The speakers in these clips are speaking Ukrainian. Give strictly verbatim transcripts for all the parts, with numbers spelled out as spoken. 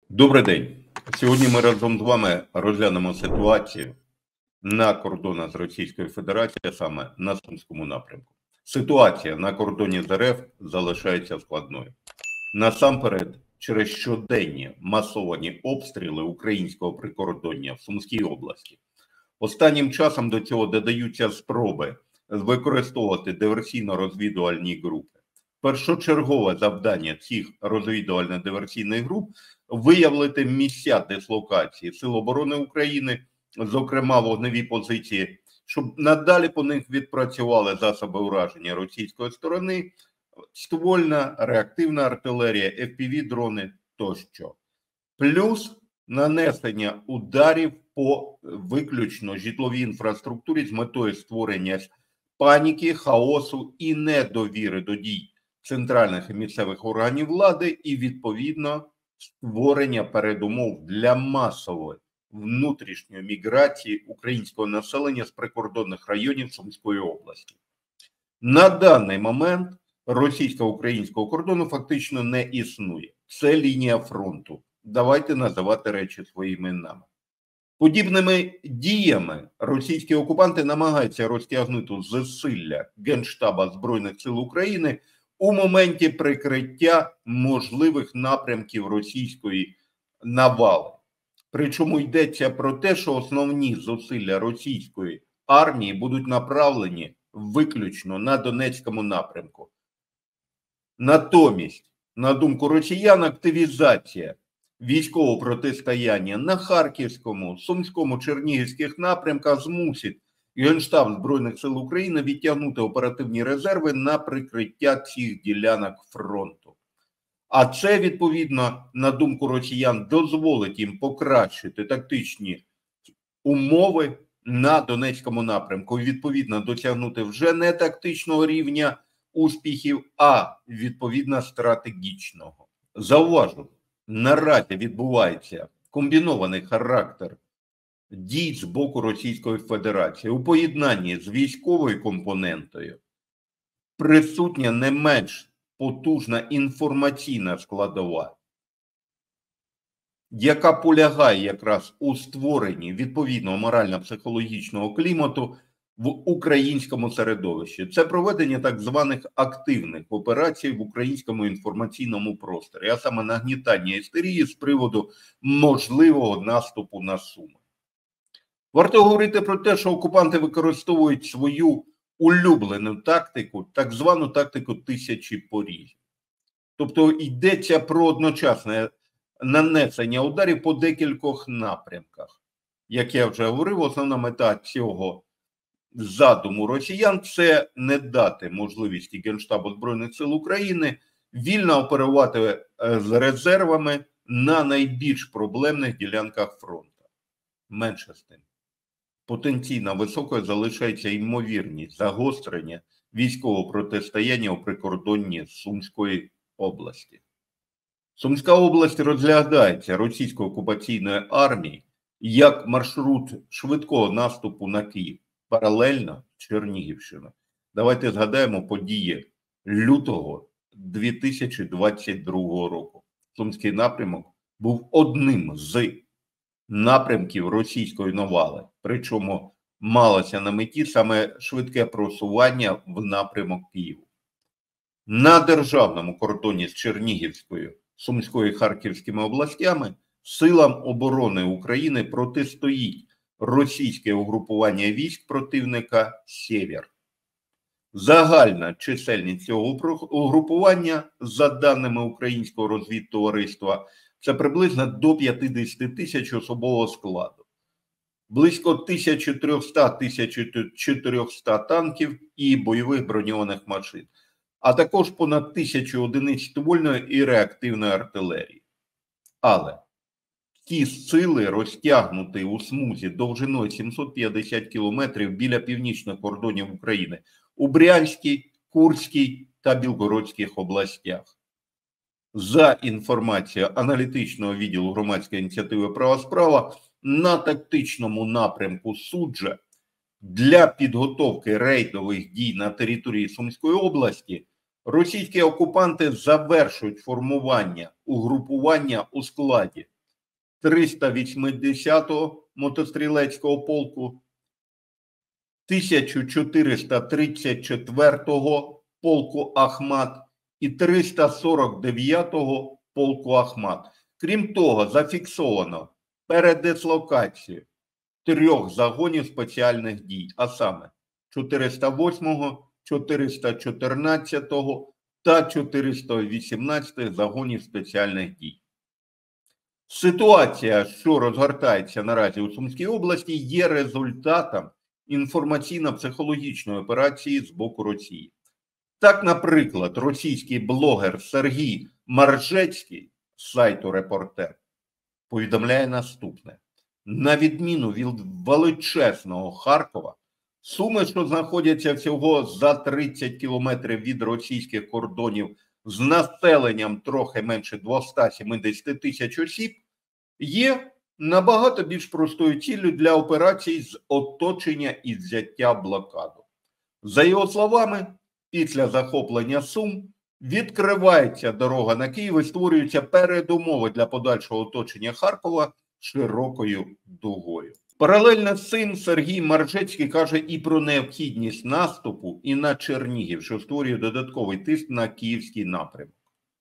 Добрий день. Сьогодні ми разом з вами розглянемо ситуацію на кордонах з Російською Федерацією, а саме на Сумському напрямку. Ситуація на кордоні з РФ залишається складною. Насамперед, через щоденні масовані обстріли українського прикордоння в Сумській області. Останнім часом до цього додаються спроби використовувати диверсійно-розвідувальні групи. Першочергове завдання цих розвідувально-диверсійних груп – виявити місця дислокації Сил оборони України, зокрема вогневі позиції, щоб надалі по них відпрацювали засоби ураження російської сторони, ствольна, реактивна артилерія, еф пі ві-дрони тощо. Плюс нанесення ударів по виключно житловій інфраструктурі з метою створення паніки, хаосу і недовіри до дій центральних і місцевих органів влади і, відповідно, створення передумов для масової внутрішньої міграції українського населення з прикордонних районів Сумської області. На даний момент російсько-українського кордону фактично не існує. Це лінія фронту. Давайте називати речі своїми іменами. Подібними діями російські окупанти намагаються розтягнути зусилля Генштаба Збройних сил України у моменті прикриття можливих напрямків російської навали. Причому йдеться про те, що основні зусилля російської армії будуть направлені виключно на Донецькому напрямку. Натомість, на думку росіян, активізація військового протистояння на Харківському, Сумському, Чернігівських напрямках змусить Генштаб Збройних сил України відтягнути оперативні резерви на прикриття цих ділянок фронту. А це, відповідно, на думку росіян, дозволить їм покращити тактичні умови на Донецькому напрямку і, відповідно, досягнути вже не тактичного рівня успіхів, а, відповідно, стратегічного. Зауважу, наразі відбувається комбінований характер дій з боку Російської Федерації. У поєднанні з військовою компонентою присутня не менш потужна інформаційна складова, яка полягає якраз у створенні відповідного морально-психологічного клімату в українському середовищі. Це проведення так званих активних операцій в українському інформаційному просторі, а саме нагнітання істерії з приводу можливого наступу на Суми. Варто говорити про те, що окупанти використовують свою улюблену тактику, так звану тактику тисячі порізів. Тобто йдеться про одночасне нанесення ударів по декількох напрямках. Як я вже говорив, основна мета цього задуму росіян – це не дати можливості Генштабу Збройних сил України вільно оперувати з резервами на найбільш проблемних ділянках фронту. Менше з тим. Потенційно високою залишається ймовірність загострення військового протистояння у прикордонні Сумської області. Сумська область розглядається російською окупаційною армією як маршрут швидкого наступу на Київ, паралельно Чернігівщина. Давайте згадаємо події лютого дві тисячі двадцять другого року. Сумський напрямок був одним з напрямків російської навали, причому малося на меті саме швидке просування в напрямок Києву. На державному кордоні з Чернігівською, Сумською і Харківськими областями силам оборони України протистоїть російське угрупування військ противника «Сєвєр». Загальна чисельність цього угрупування, за даними Українського розвідтовариства, це приблизно до п'ятдесят тисяч особового складу, близько тисяча триста - тисяча чотириста танків і бойових броньованих машин, а також понад тисячу одиниць ствольної і реактивної артилерії. Але ці сили розтягнуті у смузі довжиною сімсот п'ятдесят кілометрів біля північних кордонів України у Брянській, Курській та Білгородських областях. За інформацією аналітичного відділу громадської ініціативи «Права справа», на тактичному напрямку Суджа для підготовки рейдових дій на території Сумської області російські окупанти завершують формування угрупування у складі триста вісімдесятого мотострілецького полку, тисяча чотириста тридцять четвертого полку Ахмат і триста сорок дев'ятого полку Ахмат. Крім того, зафіксовано передислокацію трьох загонів спеціальних дій, а саме чотириста восьмого, чотириста чотирнадцятого та чотириста вісімнадцятого загонів спеціальних дій. Ситуація, що розгортається наразі у Сумській області, є результатом інформаційно-психологічної операції з боку Росії. Так, наприклад, російський блогер Сергій Маржецький з сайту «Репортер» повідомляє наступне. На відміну від величезного Харкова, Суми, що знаходяться всього за тридцять кілометрів від російських кордонів з населенням трохи менше двохсот сімдесяти тисяч осіб, є набагато більш простою ціллю для операцій з оточення і взяття блокаду. За його словами, після захоплення Сум відкривається дорога на Київ і створюються передумови для подальшого оточення Харкова широкою дугою. Паралельно з цим Сергій Маржецький каже і про необхідність наступу і на Чернігів, що створює додатковий тиск на київський напрямок.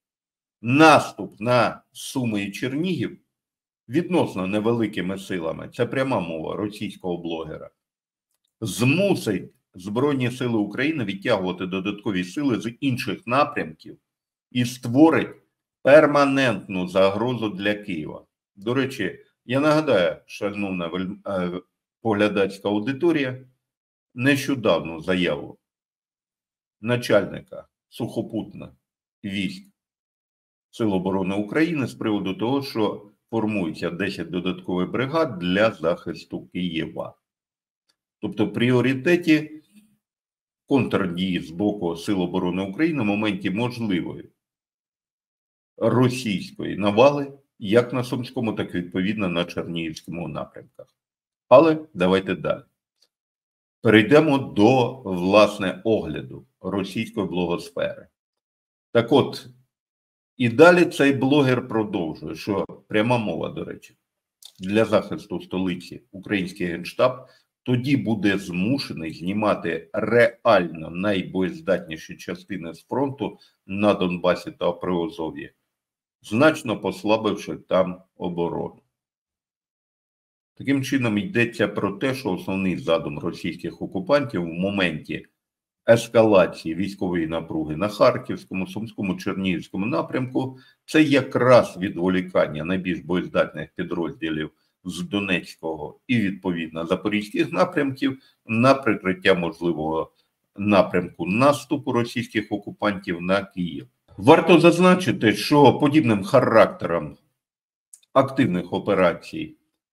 Наступ на Суми і Чернігів відносно невеликими силами, це пряма мова російського блогера, змусить Збройні сили України відтягувати додаткові сили з інших напрямків і створить перманентну загрозу для Києва. До речі, я нагадаю, шановна поглядацька аудиторія, нещодавну заяву начальника сухопутних військ Сил оборони України з приводу того, що формується десять додаткових бригад для захисту Києва. Тобто в пріоритеті контрдії з боку Сил оборони України в моменті можливої російської навали як на Сумському, так і відповідно на Чернігівському напрямках. Але давайте далі. Перейдемо до, власне, огляду російської блогосфери. Так от, і далі цей блогер продовжує, що пряма мова, до речі, для захисту столиці український Генштаб тоді буде змушений знімати реально найбоєздатніші частини з фронту на Донбасі та Приазов'ї, значно послабивши там оборону. Таким чином йдеться про те, що основний задум російських окупантів в моменті ескалації військової напруги на Харківському, Сумському, Чернігівському напрямку – це якраз відволікання найбільш боєздатних підрозділів з Донецького і, відповідно, Запорізьких напрямків на прикриття можливого напрямку наступу російських окупантів на Київ. Варто зазначити, що подібним характером активних операцій,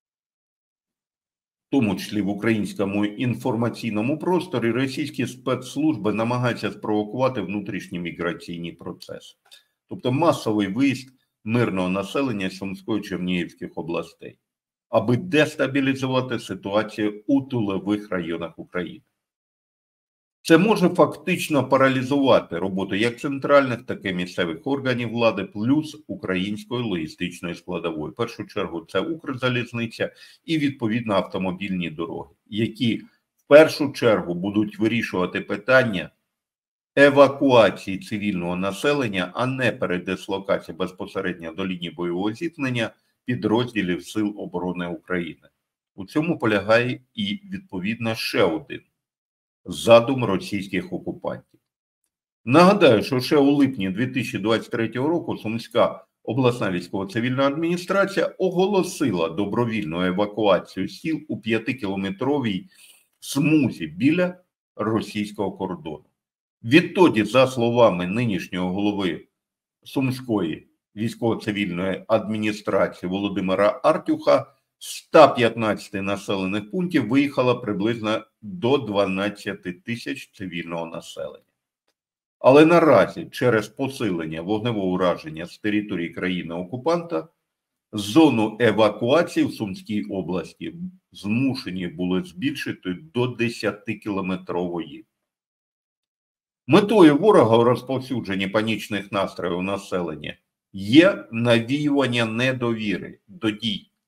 в тому числі в українському інформаційному просторі, російські спецслужби намагаються спровокувати внутрішні міграційні процеси. Тобто масовий виїзд мирного населення Сумської і Чернігівських областей, аби дестабілізувати ситуацію у тилових районах України. Це може фактично паралізувати роботу як центральних, так і місцевих органів влади, плюс української логістичної складової. В першу чергу це Укрзалізниця і, відповідно, автомобільні дороги, які в першу чергу будуть вирішувати питання евакуації цивільного населення, а не передислокації безпосередньо до лінії бойового зіткнення підрозділів Сил оборони України. У цьому полягає і, відповідно, ще один задум російських окупантів. Нагадаю, що ще у липні дві тисячі двадцять третього року Сумська обласна військово-цивільна адміністрація оголосила добровільну евакуацію сіл у п'ятикілометровій смузі біля російського кордону. Відтоді, за словами нинішнього голови Сумської військово-цивільної адміністрації Володимира Артюха, з ста п'ятнадцяти населених пунктів виїхало приблизно до дванадцяти тисяч цивільного населення. Але наразі через посилення вогневого ураження з території країни-окупанта зону евакуації в Сумській області змушені були збільшити до десятикілометрової. Метою ворога у розповсюдженні панічних настроїв населення є навіювання недовіри до дій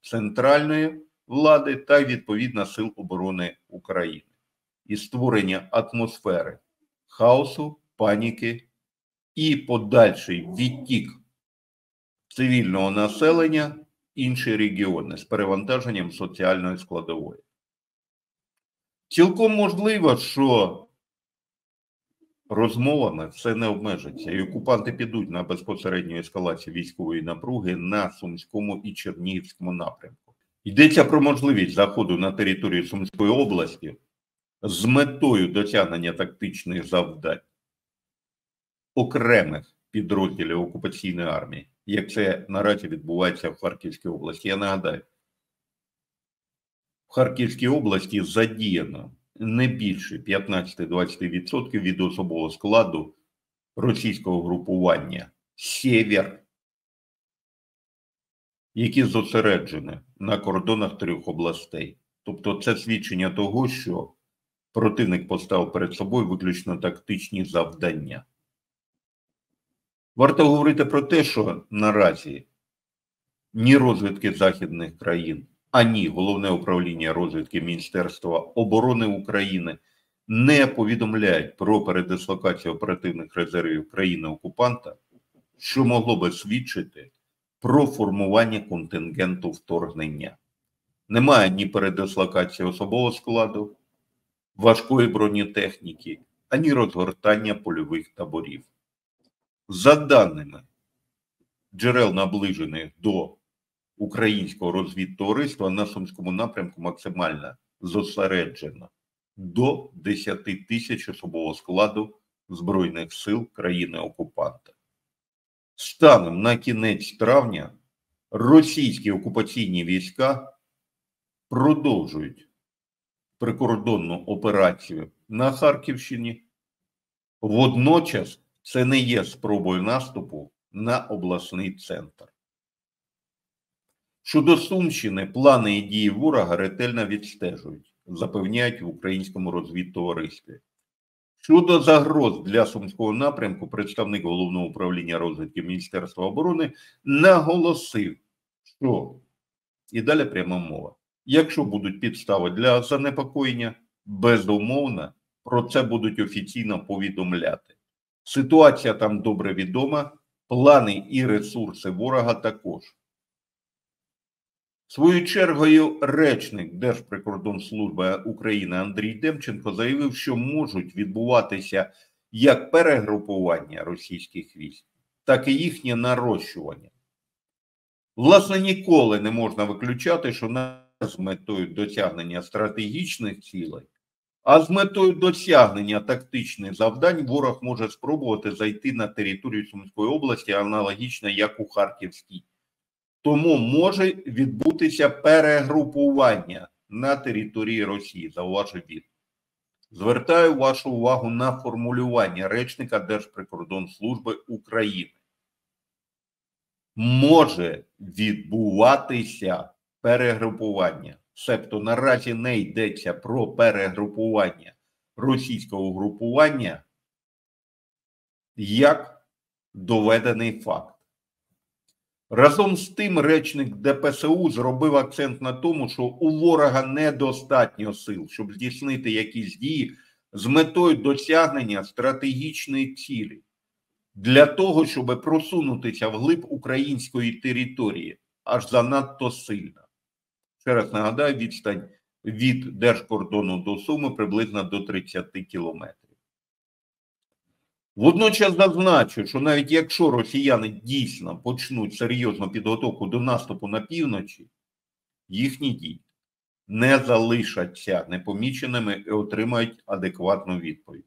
центральної влади та відповідно Сил оборони України і створення атмосфери хаосу, паніки і подальший відтік цивільного населення в інші регіони з перевантаженням соціальної складової. Цілком можливо, що розмовами все не обмежиться, і окупанти підуть на безпосередню ескалацію військової напруги на Сумському і Чернігівському напрямку. Йдеться про можливість заходу на територію Сумської області з метою досягнення тактичних завдань окремих підрозділів окупаційної армії, як це наразі відбувається в Харківській області. Я нагадаю, в Харківській області задіяно не більше п'ятнадцять-двадцять відсотків від особового складу російського групування «Сєвєр», які зосереджені на кордонах трьох областей. Тобто це свідчення того, що противник поставив перед собою виключно тактичні завдання. Варто говорити про те, що наразі ні розвідки західних країн, ані Головне управління розвідки Міністерства оборони України не повідомляють про передислокацію оперативних резервів країни-окупанта, що могло би свідчити про формування контингенту вторгнення. Немає ні передислокації особового складу, важкої бронетехніки, ані розгортання польових таборів. За даними джерел, наближених до українського розвідтовариства, на Сумському напрямку максимально зосереджено до десяти тисяч особового складу Збройних сил країни-окупанта. Станом на кінець травня російські окупаційні війська продовжують прикордонну операцію на Харківщині. Водночас це не є спробою наступу на обласний центр. Щодо Сумщини, плани і дії ворога ретельно відстежують, запевняють в українському розвідтоваристві. Щодо загроз для Сумського напрямку, представник Головного управління розвідки Міністерства оборони наголосив, що, і далі пряма мова, якщо будуть підстави для занепокоєння, безумовно, про це будуть офіційно повідомляти. Ситуація там добре відома, плани і ресурси ворога також. Своєю чергою речник Держприкордонслужби України Андрій Демченко заявив, що можуть відбуватися як перегрупування російських військ, так і їхнє нарощування. Власне, ніколи не можна виключати, що не з метою досягнення стратегічних цілей, а з метою досягнення тактичних завдань ворог може спробувати зайти на територію Сумської області аналогічно, як у Харківській. Тому може відбутися перегрупування на території Росії, зауважив він. Звертаю вашу увагу на формулювання речника Держприкордонслужби України. Може відбуватися перегрупування. Себто наразі не йдеться про перегрупування російського групування як доведений факт. Разом з тим, речник Де Пе Се У зробив акцент на тому, що у ворога недостатньо сил, щоб здійснити якісь дії з метою досягнення стратегічної цілі для того, щоб просунутися вглиб української території аж занадто сильно. Ще раз нагадаю, відстань від держкордону до Суми приблизно до тридцяти кілометрів. Водночас зазначу, що навіть якщо росіяни дійсно почнуть серйозну підготовку до наступу на півночі, їхні дії не залишаться непоміченими і отримають адекватну відповідь.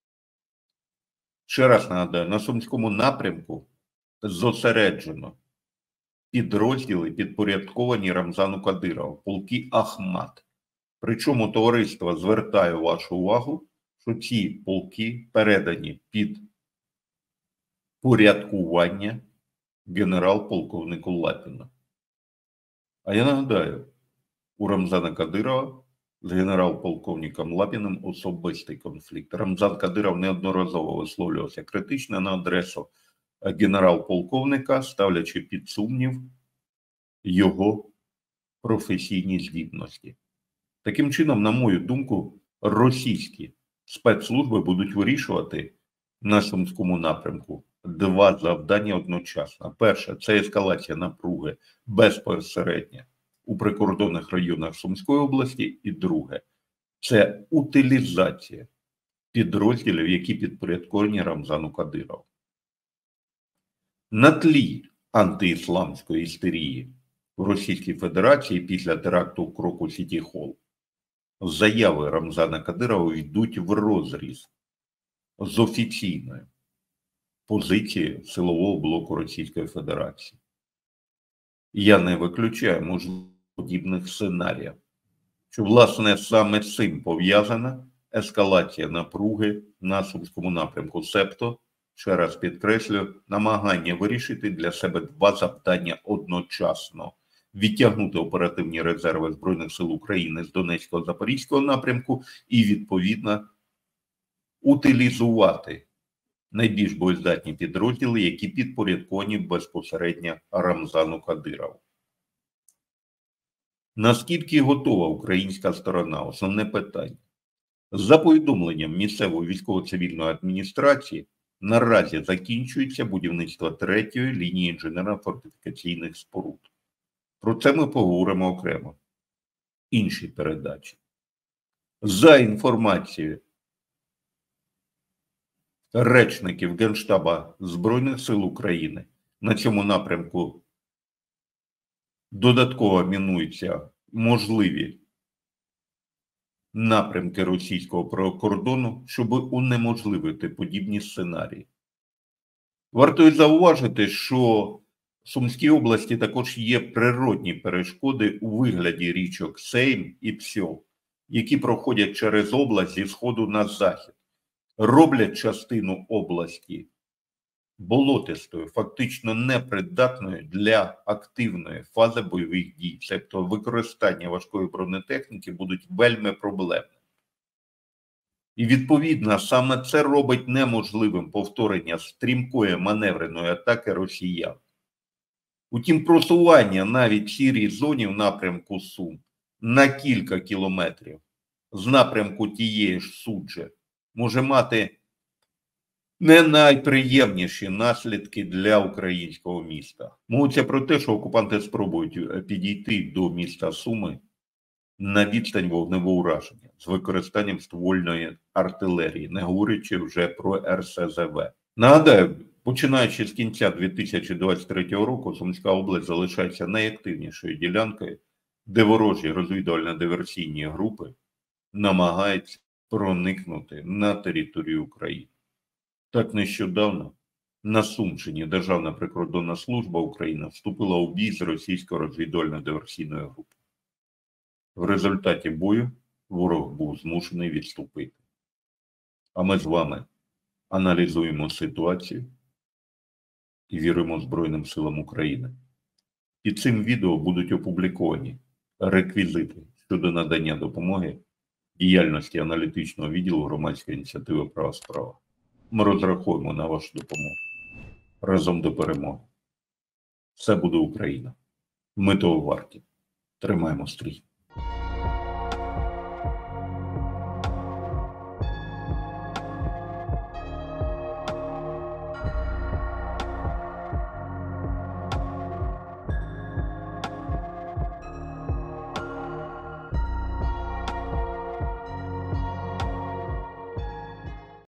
Ще раз нагадаю, на Сумському напрямку зосереджено підрозділи, підпорядковані Рамзану Кадирову, полки Ахмат. Причому товариство звертає вашу увагу, що ці полки передані під порядкування генерал-полковнику Лапіну. А я нагадаю, у Рамзана Кадирова з генерал-полковником Лапіним особистий конфлікт. Рамзан Кадиров неодноразово висловлювався критично на адресу генерал-полковника, ставлячи під сумнів його професійні здібності. Таким чином, на мою думку, російські спецслужби будуть вирішувати на Сумському напрямку два завдання одночасно. Перше – це ескалація напруги безпосередньо у прикордонних районах Сумської області. І друге – це утилізація підрозділів, які підпорядковані Рамзану Кадирову. На тлі антиісламської істерії в Російській Федерації після теракту в Кроку Сіті Холл заяви Рамзана Кадирова йдуть в розріз з офіційною позицією силового блоку Російської Федерації. Я не виключаю можливих подібних сценаріїв, що, власне, саме з цим пов'язана ескалація напруги на Сумському напрямку, себто, ще раз підкреслю, намагання вирішити для себе два завдання одночасно. Відтягнути оперативні резерви Збройних сил України з Донецького, Запорізького напрямку і, відповідно, утилізувати найбільш боєздатні підрозділи, які підпорядковані безпосередньо Рамзану Кадирову. Наскільки готова українська сторона? Основне питання. За повідомленням місцевої військово-цивільної адміністрації, наразі закінчується будівництво третьої лінії інженерно-фортифікаційних споруд. Про це ми поговоримо окремо в іншій передачі. За інформацією речників Генштаба Збройних сил України, на цьому напрямку додатково мінуються можливі напрямки російського кордону, щоб унеможливити подібні сценарії. Варто й зауважити, що в Сумській області також є природні перешкоди у вигляді річок Сейм і Псьол, які проходять через область зі сходу на захід, роблять частину області болотистою, фактично непридатною для активної фази бойових дій, тобто використання важкої бронетехніки будуть вельми проблемними. І, відповідно, саме це робить неможливим повторення стрімкої маневреної атаки росіян. Утім, просування навіть в сірій зоні в напрямку Сум на кілька кілометрів з напрямку тієї ж Суджі може мати не найприємніші наслідки для українського міста. Мовиться про те, що окупанти спробують підійти до міста Суми на відстань вогневого ураження з використанням ствольної артилерії, не говорячи вже про ер ес зе ве. Нагадаю, починаючи з кінця дві тисячі двадцять третього року, Сумська область залишається найактивнішою ділянкою, де ворожі розвідувально-диверсійні групи намагаються проникнути на територію України. Так нещодавно на Сумщині Державна прикордонна служба України вступила у бій з російською розвідувально-диверсійною групою. В результаті бою ворог був змушений відступити. А ми з вами аналізуємо ситуацію і віримо Збройним силам України. Під цим відео будуть опубліковані реквізити щодо надання допомоги діяльності аналітичного відділу громадської ініціативи «Права справа». Ми розраховуємо на вашу допомогу. Разом до перемоги. Все буде Україна. Ми того варті. Тримаємо стрій.